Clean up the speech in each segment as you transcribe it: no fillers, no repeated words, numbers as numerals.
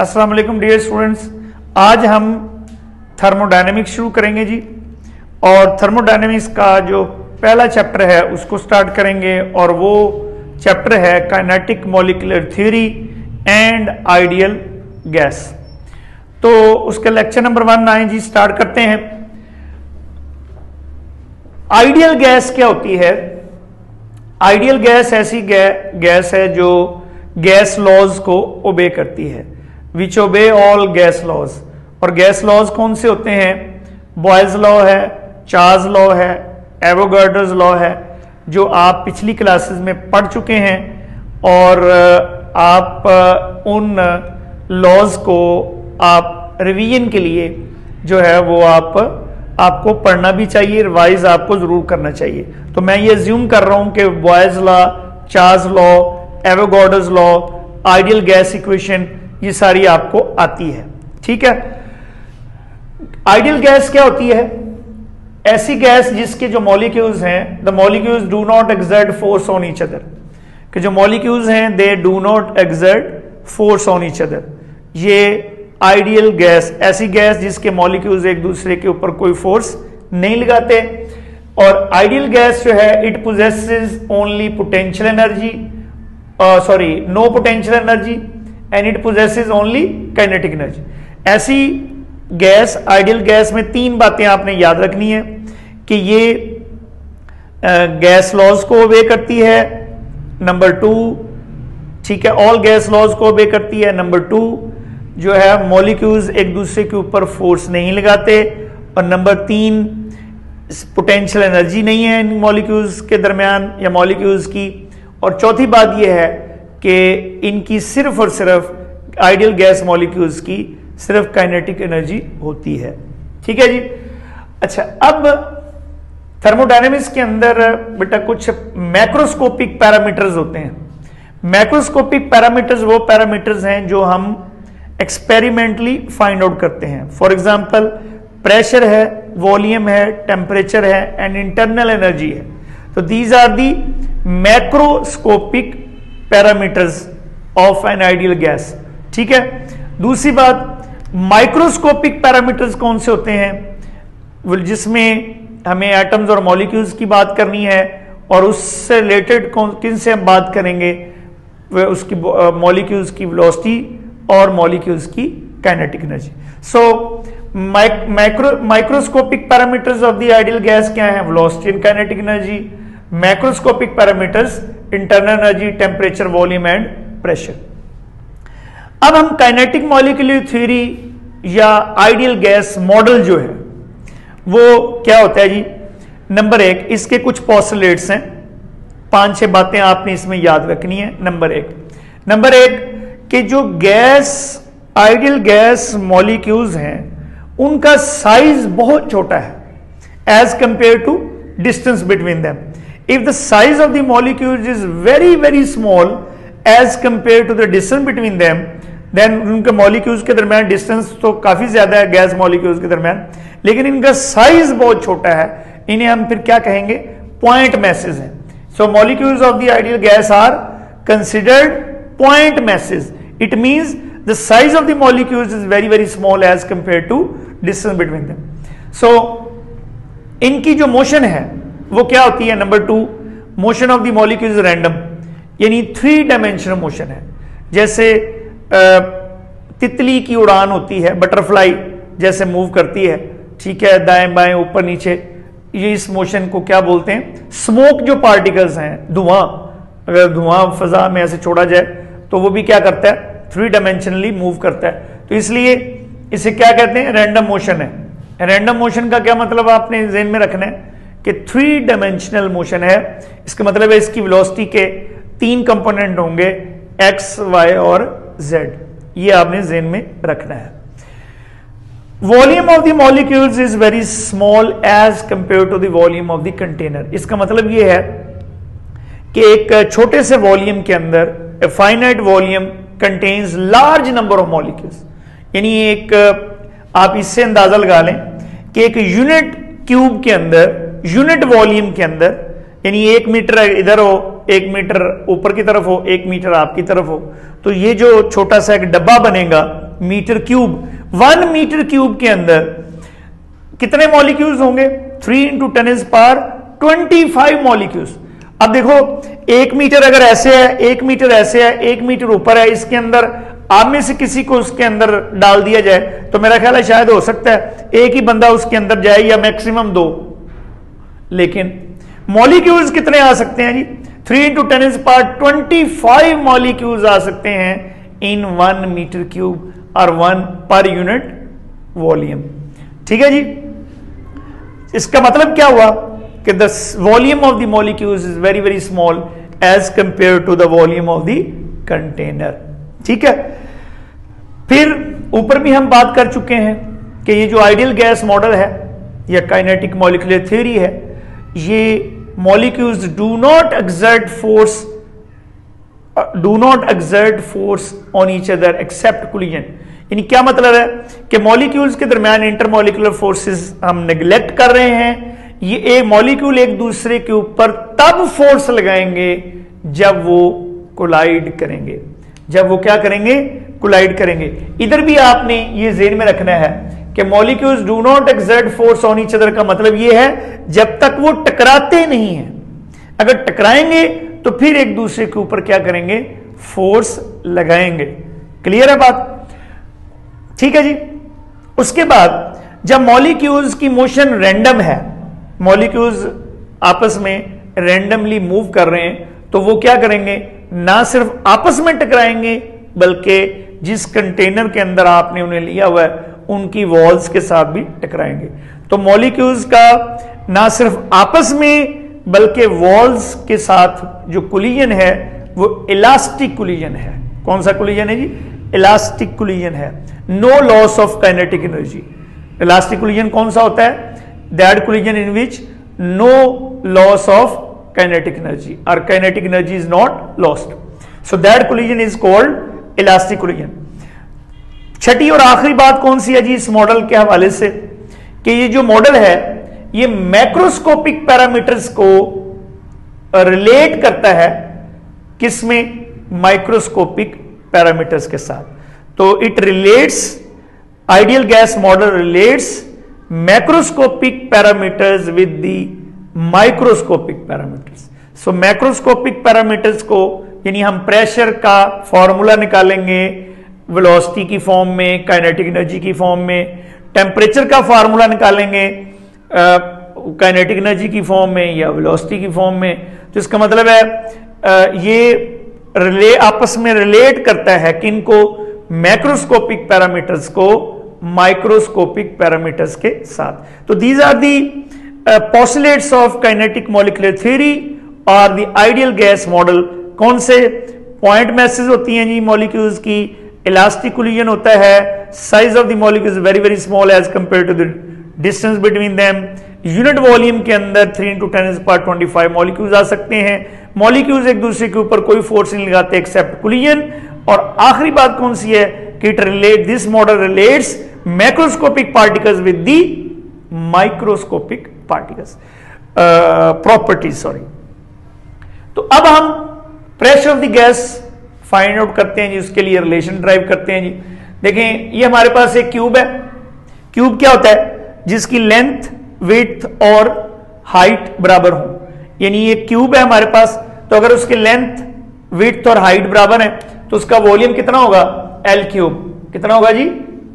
अस्सलाम वालेकुम dear students, आज हम थर्मोडायनेमिक्स शुरू करेंगे जी। और थर्मोडायनेमिक्स का जो पहला चैप्टर है उसको स्टार्ट करेंगे और वो चैप्टर है kinetic molecular theory and ideal gas. तो उसका लेक्चर नंबर 1 आए जी, स्टार्ट करते हैं। आइडियल गैस क्या होती है? आइडियल गैस ऐसी गैस है जो गैस लॉज को ओबे करती है, which obey all gas laws. और गैस लॉज कौन से होते हैं? बॉयज लॉ है, चार्ल्स लॉ है, एवोगाड्रोस लॉ है, जो आप पिछली क्लासेस में पढ़ चुके हैं। और आप उन लॉज को आप रिवीजन के लिए जो है वो आपको पढ़ना भी चाहिए, रिवाइज आपको जरूर करना चाहिए। तो मैं ये अज्यूम कर रहा हूं कि Boyle's law, Charles law, Avogadro's law, ideal gas equation ये सारी आपको आती है, ठीक है। आइडियल गैस क्या होती है? ऐसी गैस जिसके जो मॉलिक्यूल्स हैं, the molecules do not exert force on each other, कि जो मॉलिक्यूल्स हैं they do not exert force on each other. ये आइडियल गैस, ऐसी गैस जिसके मॉलिक्यूल्स एक दूसरे के ऊपर कोई फोर्स नहीं लगाते। और आइडियल गैस जो है it possesses only potential energy, no potential energy, and it possesses only kinetic energy. ऐसी गैस, आइडियल गैस में 3 बातें आपने याद रखनी है कि ये गैस लॉज को ओबे करती है, नंबर 2, ठीक है, ऑल गैस लॉज को ओबे करती है, नंबर 2 जो है मॉलिक्यूल्स एक दूसरे के ऊपर फोर्स नहीं लगाते, और नंबर 3 पोटेंशियल एनर्जी नहीं है इन मॉलिक्यूल्स के दरमियान या मॉलिक्यूल्स की। और चौथी बात यह है कि इनकी सिर्फ और सिर्फ आइडियल गैस मॉलिक्यूल्स की सिर्फ काइनेटिक एनर्जी होती है, ठीक है जी। अच्छा, अब थर्मोडायनेमिक्स के अंदर बेटा कुछ मैक्रोस्कोपिक पैरामीटर्स होते हैं। मैक्रोस्कोपिक पैरामीटर्स वो पैरामीटर्स हैं जो हम एक्सपेरिमेंटली फाइंड आउट करते हैं। फॉर एग्जांपल प्रेशर है, वॉल्यूम है, टेम्परेचर है एंड इंटरनल एनर्जी है। तो these are the macroscopic parameters of an ideal gas, ठीक है। दूसरी बात, माइक्रोस्कोपिक पैरामीटर्स कौन से होते हैं? जिसमें हमें एटम्स और मॉलिक्यूल्स की बात करनी है, और उससे रिलेटेड किन से हम बात करेंगे? उसकी मॉलिक्यूल्स की वेलोसिटी और मॉलिक्यूल्स की kinetic energy. So microscopic parameters of the ideal gas क्या है? Velocity and kinetic energy. Macroscopic parameters internal energy, temperature, volume and pressure. अब हम काइनेटिक मॉलिक्यूलर थ्योरी या आइडियल गैस मॉडल जो है वो क्या होता है जी? नंबर 1, इसके कुछ पोस्टुलेट्स हैं, 5-6 बातें आपने इसमें याद रखनी है। नंबर एक कि जो गैस, आइडियल गैस मॉलिक्यूल्स हैं उनका साइज बहुत छोटा है as compared to distance between them. If the size of the molecules is very very small as compared to the distance between them, then उनके molecules के दरमियान distance तो काफी ज्यादा है गैस molecules के दरमियान, लेकिन इनका size बहुत छोटा है। इन्हें हम फिर क्या कहेंगे? point masses हैं। So molecules of the ideal gas are considered point masses. It means the size of the molecules is very very small as compared to distance between them. So इनकी जो motion है वो क्या होती है? Number 2, motion of the molecules random, यानी 3 dimensional motion है। जैसे तितली की उड़ान होती है, बटरफ्लाई जैसे मूव करती है, ठीक है, दाएं बाएं ऊपर नीचे, ये इस मोशन को क्या बोलते हैं? स्मोक जो पार्टिकल्स हैं, धुआं, अगर धुआं फजा में ऐसे छोड़ा जाए तो वो भी क्या करता है? 3 डायमेंशनली मूव करता है। तो इसलिए इसे क्या कहते हैं? रैंडम मोशन है। रैंडम मोशन का क्या मतलब आपने ज़हन में रखना है कि 3 डायमेंशनल मोशन है। इसका मतलब है इसकी वेलोसिटी के 3 कंपोनेंट होंगे, एक्स, वाई और जेड। ये आपने ज़हन में रखना है। Volume of the molecules is very small as compared to the volume of the container. इसका मतलब ये है कि एक छोटे से वॉल्यूम के अंदर a finite volume contains large number of molecules. यानी एक आप इससे अंदाजा लगा लें कि एक यूनिट क्यूब के अंदर, यूनिट वॉल्यूम के अंदर, यानी 1 मीटर इधर हो, 1 मीटर ऊपर की तरफ हो, 1 मीटर आपकी तरफ हो, तो ये जो छोटा सा एक डब्बा बनेगा मीटर क्यूब। 1 मीटर क्यूब के अंदर कितने मॉलिक्यूल्स होंगे? 3 × 10⁻25 मॉलिक्यूल्स। अब देखो 1 मीटर अगर ऐसे है, 1 मीटर ऐसे है, 1 मीटर ऊपर है, इसके अंदर आप में से किसी को उसके अंदर डाल दिया जाए तो मेरा ख्याल है शायद हो सकता है एक ही बंदा उसके अंदर जाए या मैक्सिमम 2। लेकिन मॉलिक्यूल्स कितने आ सकते हैं जी? 3 × 10⁻25 मॉलिक्यूल्स आ सकते हैं इन 1 मीटर क्यूब और 1 पर यूनिट वॉल्यूम। ठीक है जी। इसका मतलब क्या हुआ कि the volume of the molecules is very very small as compared to the volume of the container. ठीक है। फिर ऊपर भी हम बात कर चुके हैं कि ये जो आइडियल गैस मॉडल है या काइनेटिक मॉलिक्यूलर थ्योरी है, ये molecules do not exert force on each other except collision. यानी क्या मतलब है कि मॉलिक्यूल्स के दरमियान इंटरमॉलिक्यूलर फोर्सेस हम नेग्लेक्ट कर रहे हैं। ये एक मॉलिक्यूल एक दूसरे के ऊपर तब फोर्स लगाएंगे जब वो कोलाइड करेंगे। जब वो क्या करेंगे? कोलाइड करेंगे। इधर भी आपने ये ज़हन में रखना है कि molecules do not exert force on each other का मतलब ये है जब तक वो टकराते नहीं हैं। अगर टकराएंगे तो फिर एक दूसरे के ऊपर क्या करेंगे? फोर्स लगाएंगे। क्लियर है बात? ठीक है जी। उसके बाद जब मॉलिक्यूल्स की मोशन रैंडम है, मॉलिक्यूल्स आपस में रैंडमली मूव कर रहे हैं, तो वो क्या करेंगे? ना सिर्फ आपस में टकराएंगे बल्कि जिस कंटेनर के अंदर आपने उन्हें लिया हुआ है उनकी वॉल्स के साथ भी टकराएंगे। तो मॉलिक्यूल्स का ना सिर्फ आपस में बल्कि वॉल्स के साथ जो कोलिजन है वो इलास्टिक कोलिजन है। कौन सा कोलिजन है जी? इलास्टिक कोलिजन है। No loss of kinetic energy. Elastic collision कौन सा होता है? That collision in which no loss of kinetic energy or kinetic energy is not lost, so that collision is called elastic collision। छठी और आखिरी बात कौन सी है जी इस मॉडल के हवाले से कि ये जो मॉडल है ये मैक्रोस्कोपिक पैरामीटर्स को रिलेट करता है किसमें? माइक्रोस्कोपिक पैरामीटर्स के साथ। तो it relates, ideal gas model relates macroscopic parameters with the microscopic parameters. So macroscopic parameters को यानी हम प्रेशर का फॉर्मूला निकालेंगे वेलोसिटी की फॉर्म में, काइनेटिक एनर्जी की फॉर्म में, टेम्परेचर का फॉर्मूला निकालेंगे काइनेटिक एनर्जी की फॉर्म में या वेलोसिटी की फॉर्म में। तो इसका मतलब है ये आपस में रिलेट करता है किनको? मैक्रोस्कोपिक पैरामीटर्स को माइक्रोस्कोपिक पैरामीटर्स के साथ। तो these are the postulates of kinetic molecular theory और the ideal gas model। कौन से पॉइंट मैसेज होती हैं जी मॉलिक्यूल्स की? इलास्टिक कोलिजन होता है, size of the molecules very very small as compared to the distance between them. Unit volume के अंदर 3 × 10⁻25 मॉलिक्यूल्स आ सकते हैं। मॉलिक्यूल्स एक दूसरे के ऊपर कोई फोर्स नहीं लगाते एक्सेप्ट कोलिजन। और आखिरी बात कौन सी है कि it relate, this model relates macroscopic particles with the microscopic particles properties, sorry. तो अब हम pressure of the gas find out करते हैं जी, उसके लिए रिलेशन ड्राइव करते हैं जी। देखें ये हमारे पास एक क्यूब है। क्यूब क्या होता है? जिसकी लेंथ, विड्थ और हाइट बराबर हो। यानी ये क्यूब है हमारे पास, तो अगर उसकी लेंथ, विड्थ और हाइट बराबर है तो उसका वॉल्यूम कितना होगा? L3। कितना होगा जी?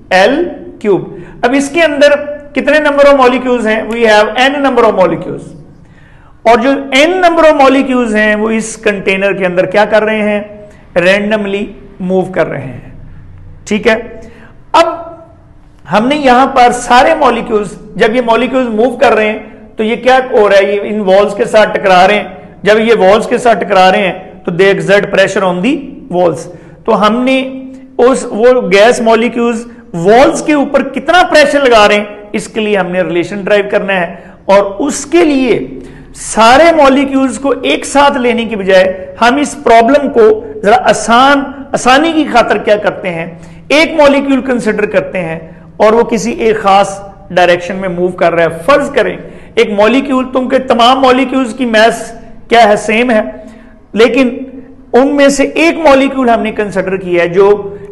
L3। अब इसके अंदर कितने नंबर ऑफ मॉलिक्यूल्स हैं? We have n number of molecules. और जो n नंबर ऑफ मॉलिक्यूल्स हैं वो इस कंटेनर के अंदर क्या कर रहे हैं? रैंडमली मूव कर रहे हैं। ठीक है। अब हमने यहां पर सारे मॉलिक्यूल्स, जब ये मॉलिक्यूल्स मूव कर रहे हैं तो ये क्या हो रहा है? ये इन वॉल्स के साथ टकरा रहे हैं। जब ये वॉल्स के साथ टकरा रहे हैं तो they exert pressure on the walls. तो हमने वो गैस मॉलिक्यूल्स वॉल्स के ऊपर कितना प्रेशर लगा रहे हैं इसके लिए हमने रिलेशन ड्राइव करना है। और उसके लिए सारे मॉलिक्यूल्स को एक साथ लेने की बजाय हम इस प्रॉब्लम को जरा आसानी की खातिर क्या करते हैं? एक मॉलिक्यूल कंसिडर करते हैं और वो किसी एक खास डायरेक्शन में मूव कर रहा है। फर्ज करें एक मॉलिक्यूल, तुमके तमाम मॉलिक्यूल्स की मास क्या है? सेम है, लेकिन उनमें से एक मॉलिक्यूल हमने कंसिडर किया है जो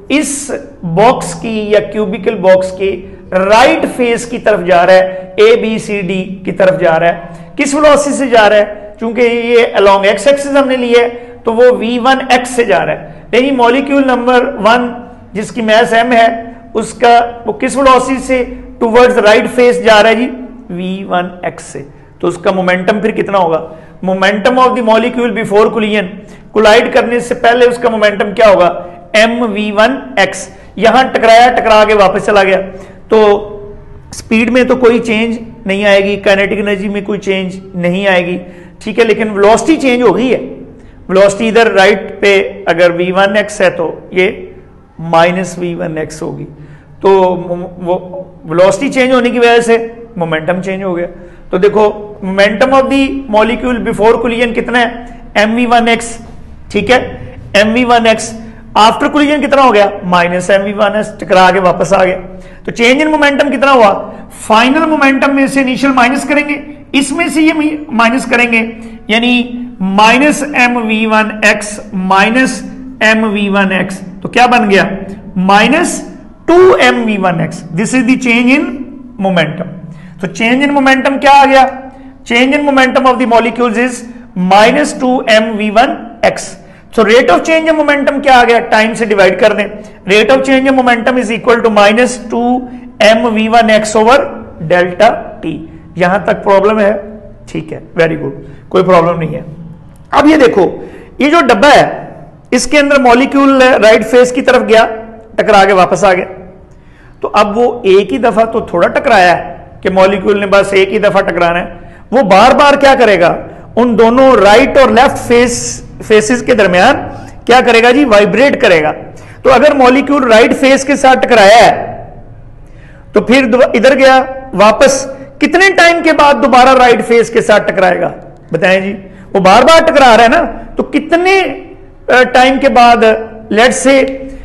इस बॉक्स की या क्यूबिकल बॉक्स की राइट फेस की तरफ जा रहा है, ए बी सी डी की तरफ जा रहा है। किस वेलोसिटी से जा रहा है? चूंकि ये अलोंग एक्स एक्सिस हमने लिया है तो वो v1x से जा रहा है। लेकिन मॉलिक्यूल नंबर 1 जिसकी मास m है उसका वो किस वेलोसिटी से टुवर्ड्स राइट फेस जा रहा है जी? v1x से। तो उसका मोमेंटम फिर कितना होगा? Momentum of the molecule before collision, collide करने से पहले उसका मोमेंटम क्या होगा? mv1x। यहां टकराया, टकरा के वापस चला गया, तो स्पीड में तो कोई चेंज नहीं आएगी, काइनेटिक एनर्जी में कोई चेंज नहीं आएगी, ठीक है, लेकिन वेलोसिटी चेंज हो गई है। वेलोसिटी इधर राइट पे अगर v1x है तो ये -v1x होगी। तो वो वेलोसिटी चेंज होने की वजह से मोमेंटम चेंज हो गया। तो देखो momentum of the molecule before collision कितना है? mv1x, ठीक है, mv1x। आफ्टर कोलिजन कितना हो गया? -mv1x, टकरा के वापस आ गया। तो चेंज इन मोमेंटम कितना हुआ? फाइनल मोमेंटम में से इनिशियल माइनस करेंगे, इसमें से ये माइनस करेंगे, यानी -mv1x -mv1x, तो क्या बन गया? -2mv1x। This is the change in momentum. तो चेंज इन मोमेंटम क्या आ गया? Change in momentum of the molecules is -2mv1x। तो rate of change in momentum क्या आ गया? टाइम से डिवाइड कर दें। Rate of change in momentum is equal to -2mv1x over delta t. यहां तक प्रॉब्लम है? ठीक है, वेरी गुड, कोई प्रॉब्लम नहीं है। अब ये देखो, ये जो डब्बा है इसके अंदर मॉलिक्यूल राइट फेस की तरफ गया, टकरा के वापस आ गया। तो अब वो एक ही दफा तो थोड़ा टकराया है कि मॉलिक्यूल ने बस एक ही दफा टकराना है, वो बार बार क्या करेगा? उन दोनों राइट और लेफ्ट फेसेस के दरमियान क्या करेगा जी? वाइब्रेट करेगा। तो अगर मॉलिक्यूल राइट फेस के साथ टकराया है तो फिर इधर गया वापस, कितने टाइम के बाद दोबारा राइट फेस के साथ टकराएगा? बताएं जी। वो बार बार टकरा रहा है ना, तो कितने टाइम के बाद, लेट से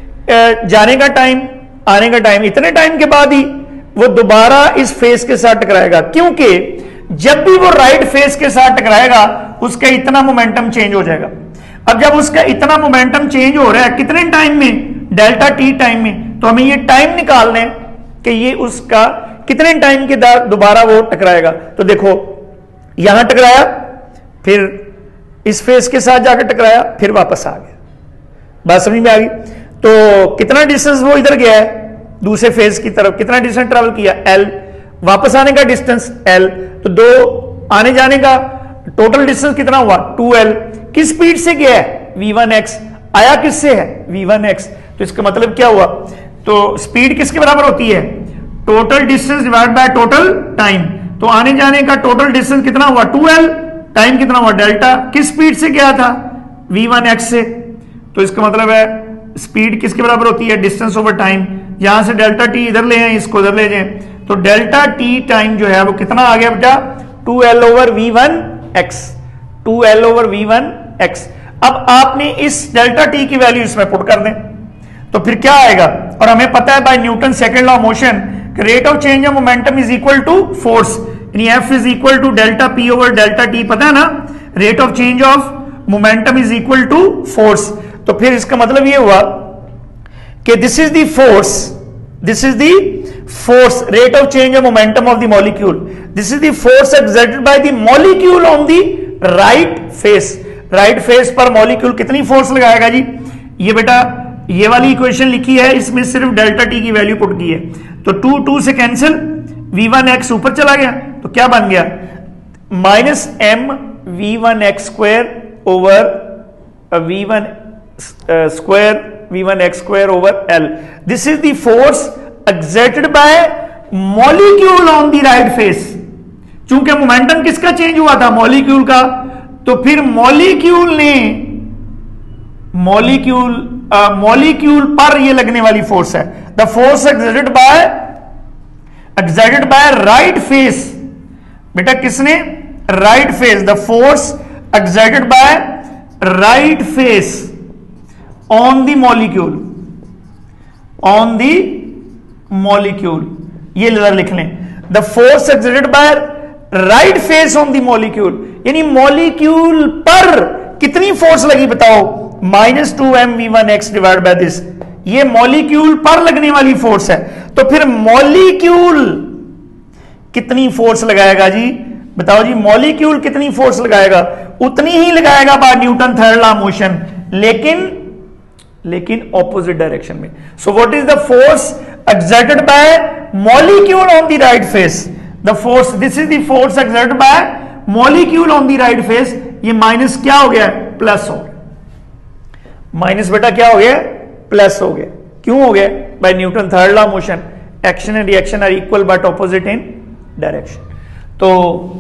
जाने का टाइम, आने का टाइम, इतने टाइम के बाद ही वो दोबारा इस फेस के साथ टकराएगा। क्योंकि जब भी वो राइट फेस के साथ टकराएगा उसका इतना मोमेंटम चेंज हो जाएगा। अब जब उसका इतना मोमेंटम चेंज हो रहा है कितने टाइम में? डेल्टा टी टाइम में। तो हमें ये टाइम निकालना है कि ये उसका कितने टाइम के दोबारा वो टकराएगा। तो देखो यहां टकराया, फिर इस फेस के साथ जाकर टकराया, फिर वापस आ गया। बात समझ में आ गई? तो कितना डिस्टेंस वो इधर गया है दूसरे फेस की तरफ, कितना डिस्टेंस ट्रेवल किया? L। वापस आने का डिस्टेंस L। तो दो आने जाने का टोटल डिस्टेंस कितना हुआ? 2L। किस स्पीड से गया है? v1x। आया किससे है? v1x। तो इसका मतलब क्या हुआ? तो स्पीड किसके बराबर होती है? Total distance divide by total time. तो आने जाने का टोटल डिस्टेंस कितना हुआ? 2L। टाइम कितना हुआ? डेल्टा। किस स्पीड से गया था? v1x से। तो इसका मतलब है स्पीड किसके बराबर होती है? Distance over time. यहां से डेल्टा टी इधर ले आए, इसको इधर ले जाए, तो डेल्टा टी टाइम जो है वो कितना आ गया बेटा? 2L over v1x। 2L over v1x। अब आपने इस डेल्टा टी की वैल्यू इसमें पुट कर दें तो फिर क्या आएगा? और हमें पता है by Newton second law of motion rate of change of momentum is equal to force, यानी F is equal to delta p over delta t. पता है ना, rate of change of momentum is equal to force. तो फिर इसका मतलब ये हुआ कि this is the force, this is the force, rate of change of momentum of the molecule, this is the force exerted by the molecule on the right face. Right face पर molecule कितनी force लगाएगा जी? ये बेटा ये वाली equation लिखी है, इसमें सिर्फ डेल्टा टी की वैल्यू पुट की है। तो 2 से कैंसिल, v1x ऊपर चला गया, तो क्या बन गया? -mv1x square over v1 square v1x square over l। This is the force exerted by molecule on the right face. चूंकि मोमेंटम किसका चेंज हुआ था? मॉलिक्यूल का। तो फिर मॉलिक्यूल पर ये लगने वाली फोर्स है, the force exerted by right face. बेटा किसने? Right face. The force exerted by right face on the molecule, on the molecule, ये लिख लें, the force exerted by right face on the molecule, यानी मॉलिक्यूल पर कितनी force लगी बताओ? -2mv1x डिवाइड बाय दिस, ये मॉलिक्यूल पर लगने वाली फोर्स है, तो फिर मॉलिक्यूल कितनी फोर्स लगाएगा जी? बताओ जी, मॉलिक्यूल कितनी फोर्स लगाएगा? उतनी ही लगाएगा by Newton third law motion, लेकिन ऑपोजिट डायरेक्शन में। So what is the force exerted by molecule on the right face? The force, this is the force exerted by molecule on the right face। ये minus क्या हो गया? Plus हो गया। Minus बेटा क्या हो गया? प्लस हो गया। क्यों हो गया? By Newton third law motion, action and reaction are equal but opposite in direction. तो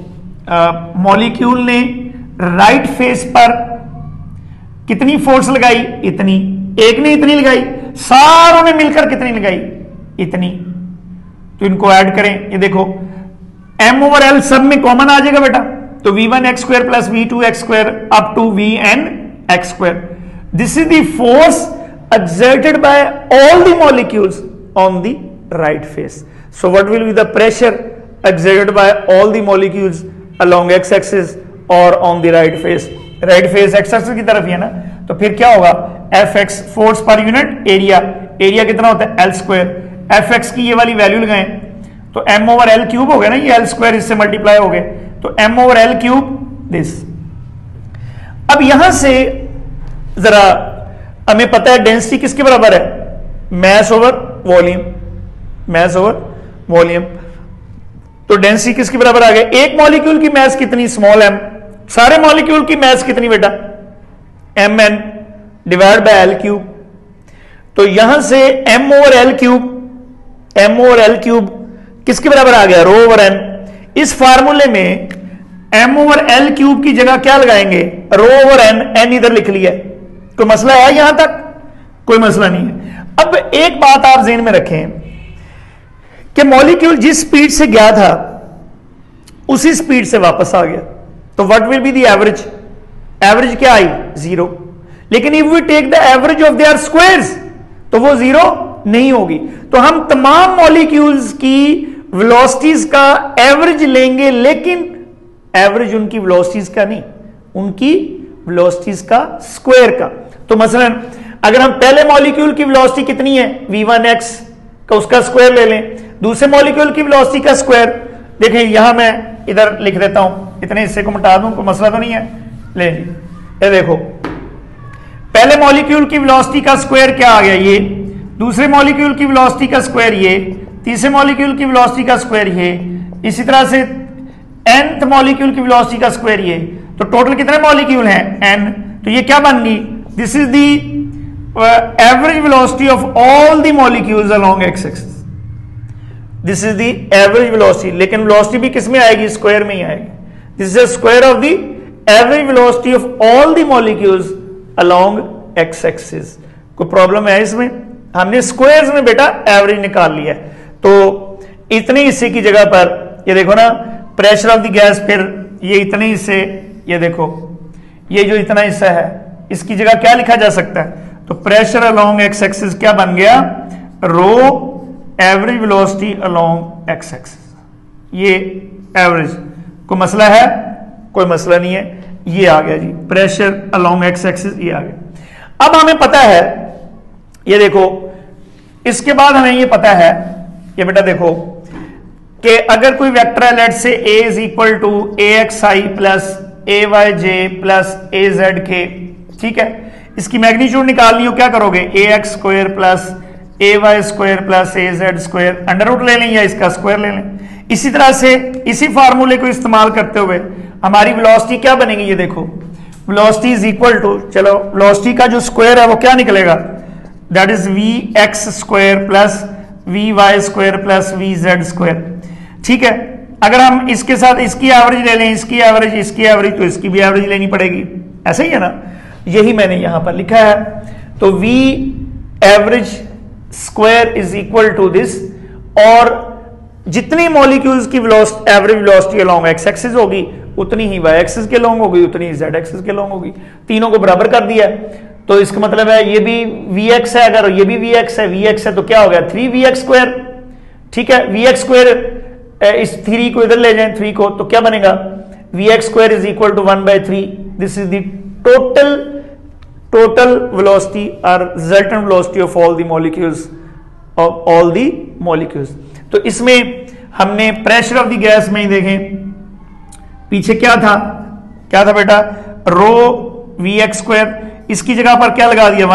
मॉलिक्यूल ने राइट फेस पर कितनी फोर्स लगाई? इतनी। एक ने इतनी लगाई, सारों ने मिलकर कितनी लगाई? इतनी। तो इनको ऐड करें, ये देखो m ओवर l सब में कॉमन आ जाएगा बेटा, तो v1 x square plus v2 x square up to vn x square. This is the force exerted by all the molecules on the right face. So what will be the pressure exerted by all the molecules along x axis or on the right face? right face x axis की तरफ ही है ना, तो फिर क्या होगा? fx force पर unit area, area कितना होता है? l square. fx की ये वाली वैल्यू लगाएं तो m ओवर l क्यूब हो गया ना, ये l स्क्वायर इससे मल्टीप्लाई हो गए, तो m over l cube this. अब यहां से जरा हमें पता है डेंसिटी किसके बराबर है? Mass over volume, mass over volume. तो डेंसिटी किसके बराबर आ गया? एक मॉलिक्यूल की मैस कितनी? Small m। सारे मॉलिक्यूल की मैस कितनी बेटा? mn divide by l cube. तो यहां से m over l cube, m over l cube किसके बराबर आ गया? Rho over n। इस फार्मूले में m ओवर l क्यूब की जगह क्या लगाएंगे? रो ओवर n, n इधर लिख लिया। कोई मसला है यहां तक? कोई मसला नहीं है। अब एक बात आप ज़हन में रखें कि मॉलिक्यूल जिस स्पीड से गया था उसी स्पीड से वापस आ गया, तो what will be the average? Average क्या आई? 0। लेकिन if we take the average of their squares तो वो 0 नहीं होगी। तो हम तमाम मॉलिक्यूल्स की वेलोसिटीज का एवरेज लेंगे, लेकिन एवरेज उनकी वेलोसिटीज का नहीं, उनकी वेलोसिटीज का स्क्वायर का। तो मसलन अगर हम पहले मॉलिक्यूल की वेलोसिटी कितनी है? v1x का उसका स्क्वायर ले लें, दूसरे मॉलिक्यूल की वेलोसिटी का स्क्वायर। देखें यहां मैं इधर लिख देता हूं, इतने हिस्से को मिटा दूं, कोई मसला तो नहीं है। ले जी, ये देखो पहले मॉलिक्यूल की वेलोसिटी का स्क्वायर क्या आ गया? ये। दूसरे मॉलिक्यूल की वेलोसिटी का स्क्वायर ये, तीसरे मॉलिक्यूल की वेलोसिटी का स्क्वायर ये, इसी तरह से nth मॉलिक्यूल की वेलोसिटी का स्क्वायर ये। तो टोटल कितने मॉलिक्यूल हैं? n। तो ये क्या बन गई? This is the average velocity of all the molecules along x axis. This is the average velocity, लेकिन वेलोसिटी भी किस में आएगी? स्क्वायर में ही आएगी। This is the square of the average velocity of all the molecules along x axis. कोई problem है इसमें? हमने स्क्वायर्स में बेटा एवरेज निकाल लिया है। तो इतने हिस्से की जगह पर ये देखो ना, प्रेशर ऑफ द गैस, फिर ये इतने हिस्से, ये देखो ये जो इतना हिस्सा है इसकी जगह क्या लिखा जा सकता है? तो प्रेशर अलोंग x एक्सिस क्या बन गया? Rho average velocity along x axis. ये एवरेज। कोई मसला है? कोई मसला नहीं है। ये आ गया जी प्रेशर अलोंग x एक्सिस, ये आ गया। अब हमें पता है, ये देखो इसके बाद हमें ये पता है, ये बेटा देखो कि अगर कोई वेक्टर है, let say a is equal to axi plus ayj plus azk, ठीक है, इसकी मैग्नीट्यूड निकालनी हो, क्या करोगे? ax square plus ay square plus az square, under root ले लें या इसका स्क्वायर ले लें। इसी तरह से इसी फार्मूले को इस्तेमाल करते हुए हमारी वेलोसिटी क्या बनेगी? ये देखो वेलोसिटी इज इक्वल टू, चलो वेलोसिटी का जो स्क्वायर है वो क्या निकलेगा? That is vx square plus vy square plus vz square, ठीक है। अगर हम इसके साथ इसकी एवरेज ले लें, इसकी एवरेज, इसकी एवरेज, तो इसकी भी एवरेज लेनी पड़ेगी। ऐसा ही है ना? यही मैंने यहां पर लिखा है। तो v average square is equal to this, और जितनी मॉलिक्यूल्स की average velocity along x axis होगी उतनी ही y एक्सिस के लॉन्ग होगी, उतनी ही z एक्सिस के लॉन्ग होगी। तीनों को बराबर कर दिया, तो इसका मतलब है ये भी vx है, अगर ये भी vx है तो क्या हो गया? 3vx स्क्वायर, ठीक है। vx स्क्वायर, इस 3 को इधर ले जाएं, 3 को, तो क्या बनेगा? vx square is equal to 1/3। This is the total total velocity or resultant velocity of all the molecules तो इसमें हमने प्रेशर ऑफ द गैस में ही देखें, पीछे क्या था बेटा, रो वी एक्स स्क्वायर, इसकी जगह पर क्या लगा दिया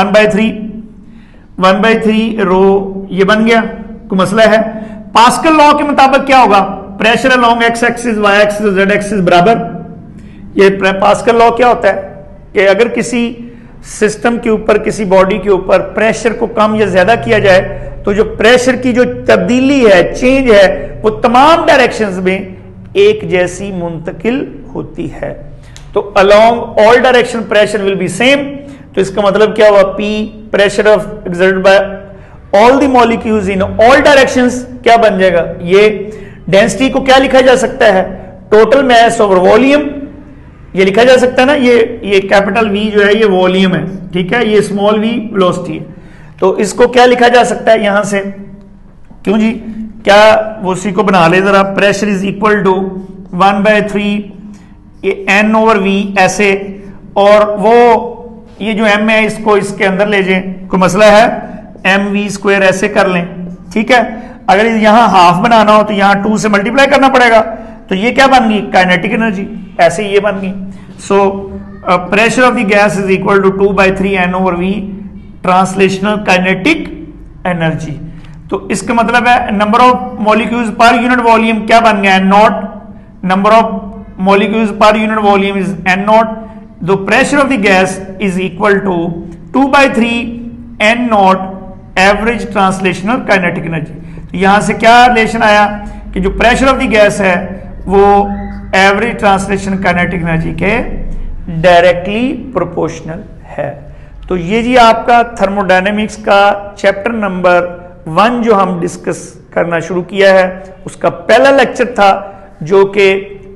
1/3 रो, ये बन गया, कोई मसला है। पास्कल लॉ के मुताबिक क्या होगा, pressure along x axis, y axis, z axis बराबर, ये पास्कल लॉ क्या होता है कि अगर किसी सिस्टम के ऊपर, किसी बॉडी के ऊपर प्रेशर को कम या ज्यादा किया जाए तो जो प्रेशर की जो तब्दीली है, चेंज है, वो तमाम डायरेक्शंस में एक जैसी मुंतकिल होती है। तो along all direction pressure will be same, तो इसका मतलब क्या हुआ, P pressure of exerted by all the molecules in all directions क्या बन जाएगा, ये डेंसिटी को क्या लिखा जा सकता है, टोटल मास ओवर वॉल्यूम, ये लिखा जा सकता है ना, ये कैपिटल V जो है ये वॉल्यूम है, ठीक है, ये स्मॉल v वेलोसिटी है, तो इसको क्या लिखा जा सकता है यहां से, क्यों जी, क्या वो उसी को बना ले जरा, प्रेशर इज इक्वल टू 1/3 ये n ओवर v ऐसे, और वो ये जो m है इसको इसके अंदर ले जाए, कोई मसला है, mv स्क्वायर ऐसे कर लें, ठीक है। अगर यहां हाफ बनाना हो तो यहां 2 से मल्टीप्लाई करना पड़ेगा, तो ये क्या बन गई, काइनेटिक एनर्जी, ऐसे ये बन गई। So pressure of the gas is equal to 2/3 n over v translational kinetic energy. तो इसका मतलब है नंबर ऑफ मॉलिक्यूल्स पर यूनिट वॉल्यूम क्या बन गया, n0, नंबर ऑफ मॉलिक्यूल्स पर unit volume is n0, the pressure of the gas is equal to 2/3 n0 average translational kinetic energy. तो यहां से क्या रिलेशन आया कि जो प्रेशर ऑफ द गैस है वो एवरेज ट्रांसलेशन काइनेटिक एनर्जी के डायरेक्टली प्रोपोर्शनल है। तो ये जी आपका थर्मोडायनेमिक्स का चैप्टर नंबर 1 जो हम डिस्कस करना शुरू किया है, उसका पहला लेक्चर था जो कि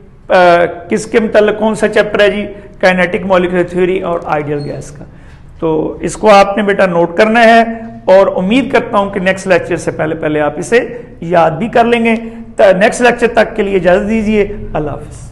किसके मतलब कौन सा चैप्टर है जी, काइनेटिक मॉलिक्यूलर थ्योरी और आइडियल गैस का। तो इसको आपने बेटा नोट करना है और उम्मीद करता हूं कि नेक्स्ट लेक्चर से पहले आप इसे याद भी कर लेंगे। नेक्स्ट लेक्चर तक के लिए इजाजत दीजिए, अल्लाह हाफिज।